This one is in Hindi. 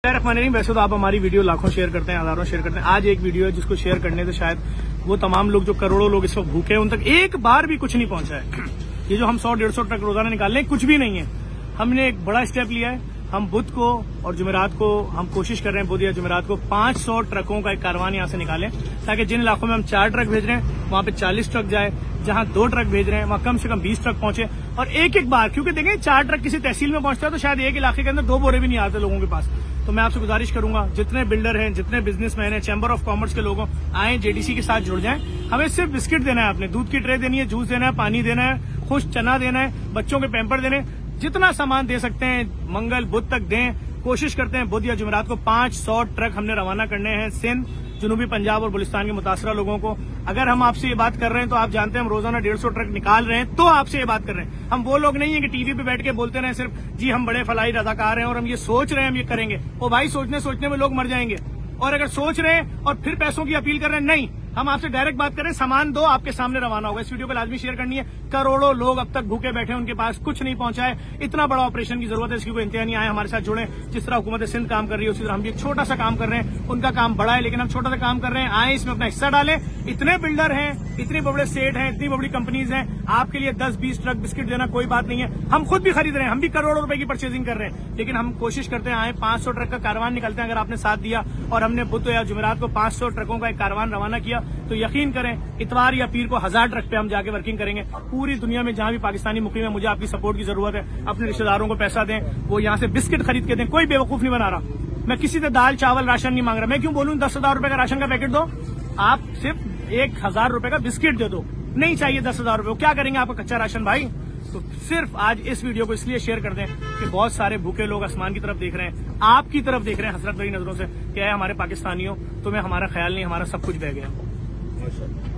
वैसे तो आप हमारी वीडियो लाखों शेयर करते हैं, हजारों शेयर करते हैं। आज एक वीडियो है जिसको शेयर करने से शायद वो तमाम लोग जो करोड़ों लोग इस वक्त भूखे हैं उन तक एक बार भी कुछ नहीं पहुंचा है। ये जो हम 100-150 ट्रक रोजाना निकाल रहे हैं कुछ भी नहीं है। हमने एक बड़ा स्टेप लिया है। हम बुध को और जुमेरात को हम कोशिश कर रहे हैं, बुध या जुमेरात को 500 ट्रकों का एक कारवान यहां से निकालें, ताकि जिन इलाकों में हम 4 ट्रक भेज रहे हैं वहां पे 40 ट्रक जाए, जहां 2 ट्रक भेज रहे हैं वहां कम से कम 20 ट्रक पहुंचे। और एक बार, क्योंकि देखें 4 ट्रक किसी तहसील में पहुंचता है तो शायद एक इलाके के अंदर 2 बोरे भी नहीं आते लोगों के पास। तो मैं आपसे गुजारिश करूंगा, जितने बिल्डर हैं, जितने बिजनेसमैन हैं, चैंबर ऑफ कॉमर्स के लोगों, आए जेडीसी के साथ जुड़ जाएं। हमें सिर्फ बिस्किट देना है, आपने दूध की ट्रे देनी है, जूस देना है, पानी देना है, खुश चना देना है, बच्चों के पैम्पर देने, जितना सामान दे सकते हैं मंगल बुध तक दें। कोशिश करते हैं बुध या जुमेरात को 500 ट्रक हमने रवाना करने हैं सिंध, जनूबी पंजाब और बलूचिस्तान के मुतासरा लोगों को। अगर हम आपसे ये बात कर रहे हैं तो आप जानते हैं हम रोजाना 150 ट्रक निकाल रहे हैं, तो आपसे ये बात कर रहे हैं। हम वो लोग नहीं है कि टीवी पे बैठ के बोलते रहे सिर्फ जी हम बड़े फलाई रजाकार हैं और हम ये सोच रहे हैं हम ये करेंगे। ओ भाई, सोचने सोचने में लोग मर जाएंगे। और अगर सोच रहे हैं और फिर पैसों की अपील कर रहे हैं, नहीं, हम आपसे डायरेक्ट बात करें, सामान दो, आपके सामने रवाना होगा। इस वीडियो को लाजमी शेयर करनी है। करोड़ों लोग अब तक भूखे बैठे, उनके पास कुछ नहीं पहुंचा है। इतना बड़ा ऑपरेशन की जरूरत है, इसकी कोई इंतहा नहीं। आए हमारे साथ जुड़े। जिस तरह हुकूमत सिंध काम कर रही है उसी तरह हम भी एक छोटा सा काम कर रहे हैं। उनका काम बड़ा है लेकिन हम छोटा सा काम कर रहे हैं। आए इसमें अपना हिस्सा डालें। इतने बिल्डर हैं, इतने बड़े सेठ हैं, इतनी बड़ी कंपनीज हैं, आपके लिए 10-20 ट्रक बिस्किट देना कोई बात नहीं है। हम खुद भी खरीद रहे हैं, हम भी करोड़ों रुपए की परचेजिंग कर रहे हैं, लेकिन हम कोशिश करते हैं आए 500 ट्रक का कारवान निकलते हैं। अगर आपने साथ दिया और हमने बुध या जुमेरात को 500 ट्रकों का एक कारवान रवाना किया तो यकीन करें इतवार या पीर को 1000 ट्रक पे हम जाके वर्किंग करेंगे। पूरी दुनिया में जहां भी पाकिस्तानी मुकीम है, मुझे आपकी सपोर्ट की जरूरत है। अपने रिश्तेदारों को पैसा दें, वो यहां से बिस्किट खरीद के दें। कोई बेवकूफ नहीं बना रहा। मैं किसी से दाल चावल राशन नहीं मांग रहा। मैं क्यों बोलूं 10,000 रुपए का राशन का पैकेट दो, आप सिर्फ 1,000 रुपए का बिस्किट दे दो। नहीं चाहिए 10,000 रुपए, क्या करेंगे आपका कच्चा राशन भाई। तो सिर्फ आज इस वीडियो को इसलिए शेयर कर दें कि बहुत सारे भूखे लोग आसमान की तरफ देख रहे हैं, आपकी तरफ देख रहे हैं हसरत भरी नजरों से। क्या है हमारे पाकिस्तानियों, तुम्हें हमारा ख्याल नहीं, हमारा सब कुछ बह गया।